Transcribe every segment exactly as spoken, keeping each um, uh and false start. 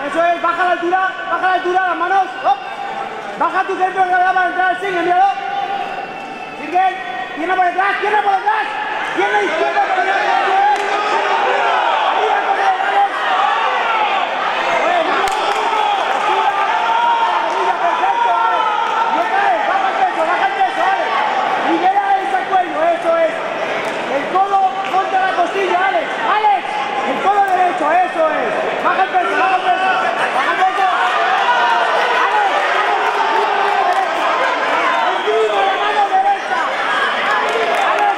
eso es, baja la altura, baja la altura, las manos, hop. Baja tu centro de gravedad para entrar al single, míralo. Single, pierna por detrás, pierna por detrás, pierna izquierda por detrás. Arriba, corre, dale. Perfecto, vale. Y otra vez, baja el peso, baja el peso, vale. Libera ese cuello, eso es. El codo contra la costilla, Alex. Alex, el codo derecho, eso es. Baja el peso, baja el peso. Baja el peso. Alex, esgrima la mano derecha. Alex.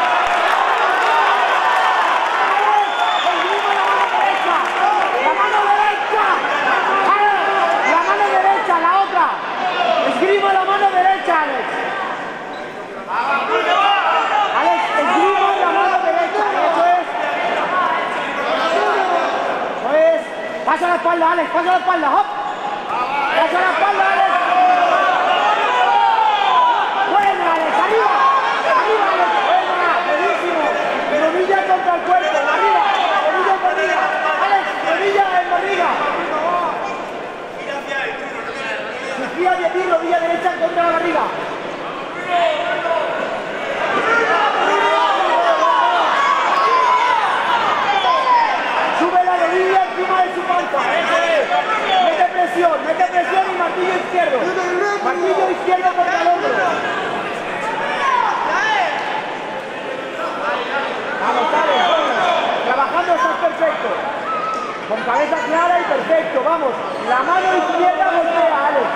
Alex, esgrima la mano derecha. La mano derecha. Alex, la mano derecha, la otra. Esgrima la mano derecha, Alex. Alex, esgrima la mano derecha, eso es. Eso es. Pasa la espalda, Alex, pasa la espalda, hop. Pasa la espalda, Alex. Buena, Alex, arriba. Arriba, Alex, buena, buenísimo. Rodilla contra el cuerpo, arriba. Rodilla en barriga. Alex, rodilla en barriga. Gira hacia ti, rodilla derecha contra la barriga. Sube la rodilla encima de su panza. Mete presión, mete presión y martillo izquierdo. Martillo izquierdo contra el hombro. Vamos, Alex, vamos. Trabajando estás perfecto. Con cabeza clara y perfecto, vamos. La mano izquierda golpea, Alex.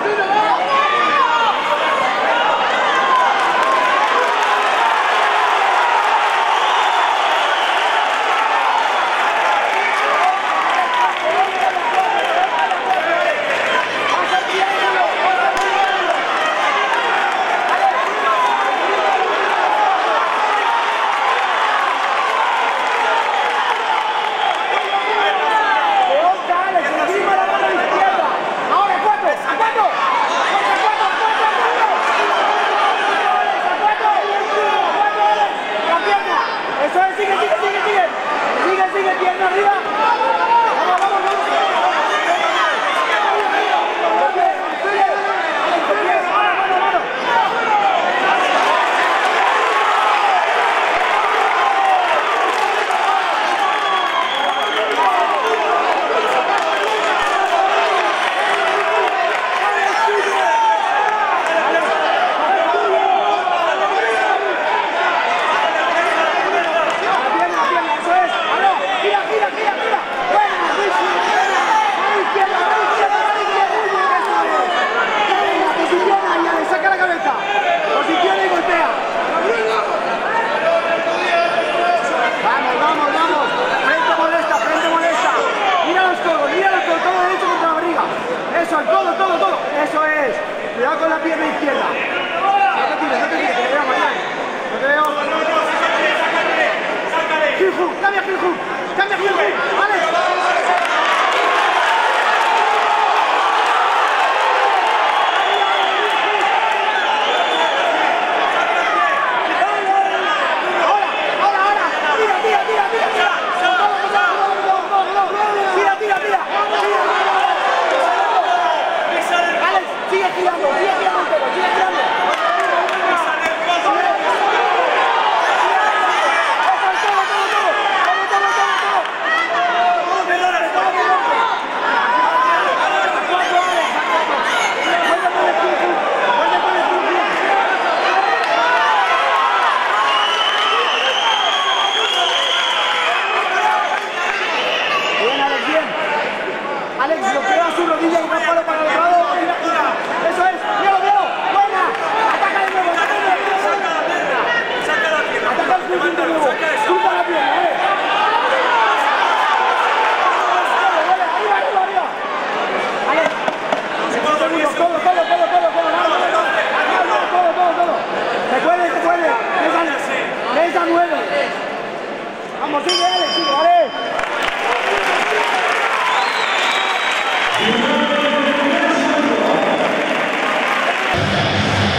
Vamos, sigue, Alex, sigue, Alex.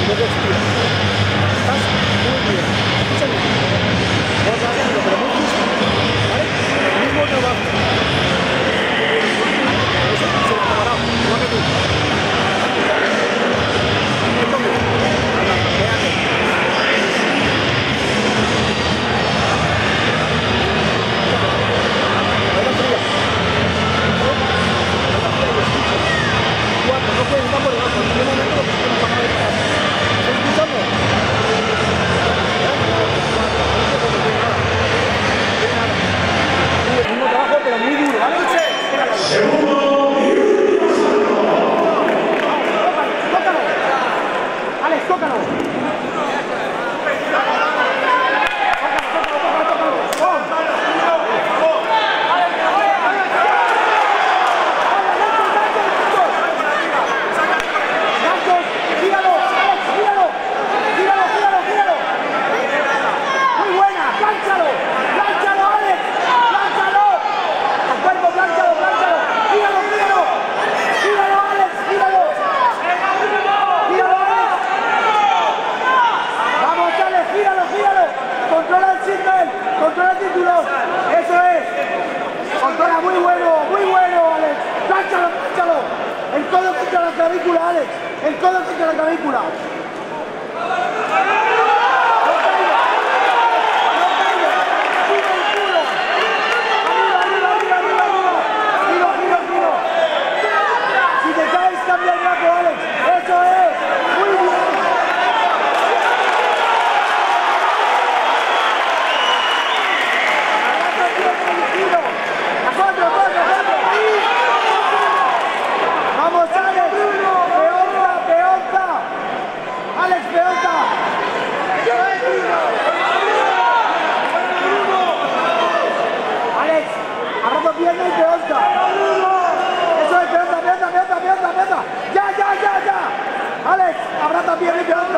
Estás muy bien. Escúchame. Vos vas a hacerlo, pero muy justo. clavícula, Alex. El codo contra la clavícula. Pierna y peonza. Eso es, peonza, peonza, peonza, peonza, peonza. Ya, ya, ya, ya. Alex, abraza pierna y peonza.